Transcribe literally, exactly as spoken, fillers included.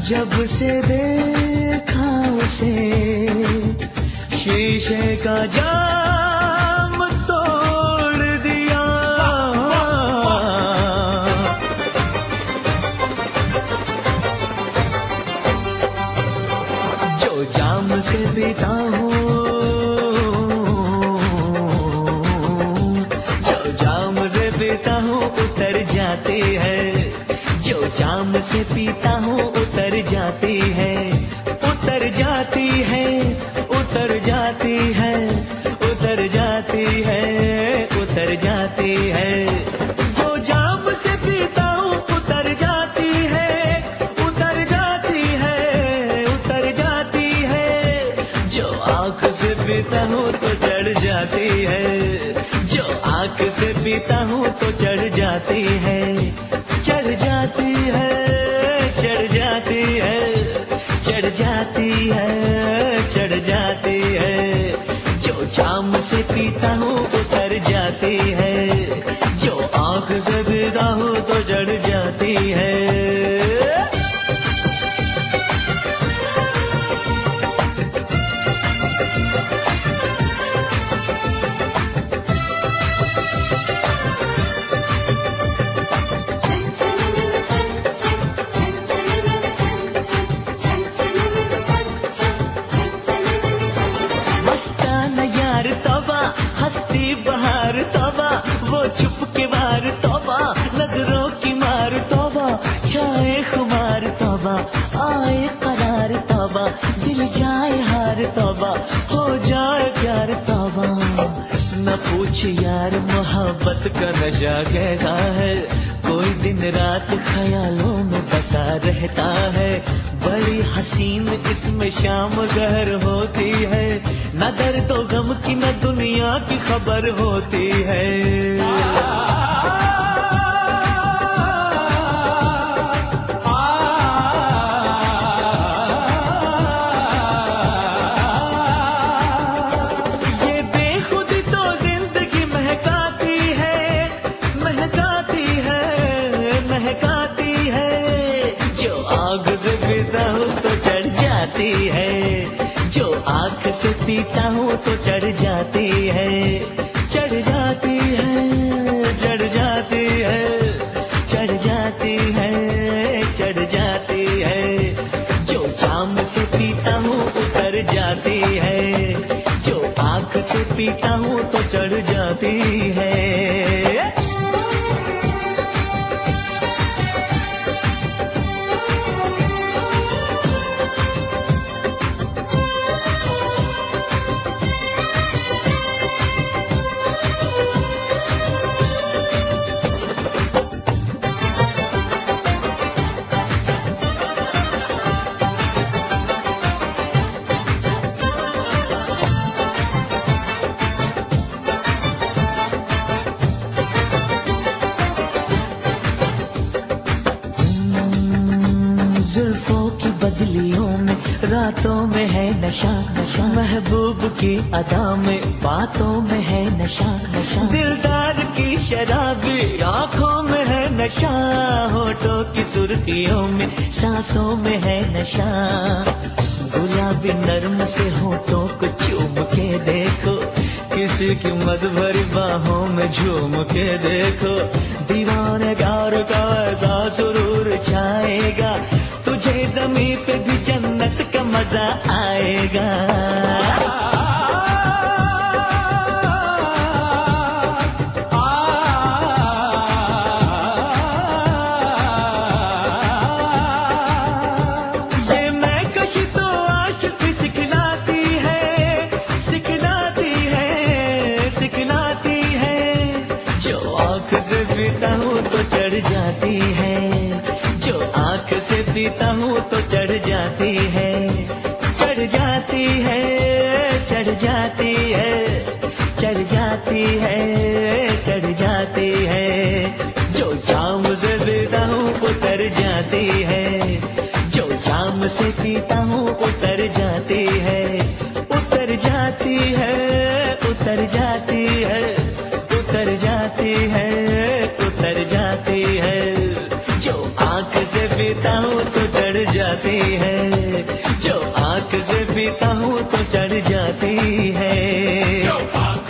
जब से देखा उसे शीशे का जाम तोड़ दिया। जो जाम से पीता हूँ, जो जाम से पीता हूँ उतर जाती है, जो जाम से पीता हूँ उतर जाती है, उतर जाती है, उतर जाती है, उतर जाती है, उतर जाती है। जो जाम से पीता हूँ उतर जाती है, उतर जाती है, उतर जाती है। जो आँख से पीता हूँ तो चढ़ जाती है, जो आँख से पीता हूँ तो चढ़ जाती है, चढ़ जाती है, चढ़ जाती है, चढ़ जाती है, चढ़ जाती है। जो जाम से पीता हूँ उतर जाती है, जो आँख से पीता हूँ तो चढ़ जाती है। मस्ताना यार तौबा, हस्ती बहार तौबा, वो चुप के बार तौबा, नजरों की मार तौबा, छाए खुमार तौबा, आए करार तौबा, दिल जाए हार तौबा, हो जाए प्यार तौबा। न पूछ यार मोहब्बत का नशा कैसा है, कोई दिन रात ख्यालों में बसा रहता है। बड़ी हसीन इसमें शाम जहर होती है, न दर्द तो गम की न दुनिया की खबर होती है। ये बेखुदी तो जिंदगी महकाती है, महकाती है, महकाती है। जो आग से पीता हूँ तो चढ़ जाती है, जो आँख से पीता हूँ तो चढ़ जाती है, चढ़ जाती है, चढ़ जाती है, चढ़ जाती है, चढ़ जाती है। जो जाम से पीता हूँ उतर जाती है, जो आँख से पीता हूँ तो चढ़ जाती है। जुल्फों की बदलियों में रातों में है नशा, नशा महबूब की अदा में बातों में है नशा, नशा दिलदार की शराबी आँखों में है नशा, होठों की सुर्खियों में सांसों में है नशा। गुलाबी नर्म से होठों को चूम के देखो, किसी की मद भरी बाहों में झूम के देखो। दीवाने प्यार का ऐसा सुरूर छाएगा, तुझे ज़मीं पे भी जन्नत का मजा आएगा। ये मैं कशी तो आशिक सिखलाती है, सिखलाती है, सिखलाती है। जो आँख से पीता हूँ तो चढ़ जाती है, जो आँख से पीता हूँ तो चढ़ जाती है, चढ़ जाती है, चढ़ जाती है, चढ़ जाती है, चढ़ जाती है। जो जाम से पीता हूँ उतर जाती है, जो जाम से पीता हूँ उतर जाती है, उतर जाती है, उतर जाती है, उतर जाती है, उतर जाती है। जो आँख से पीता हूँ तो चढ़ जाती है, जो आंख से पीता हूँ तो चढ़ जाती है। जो आंख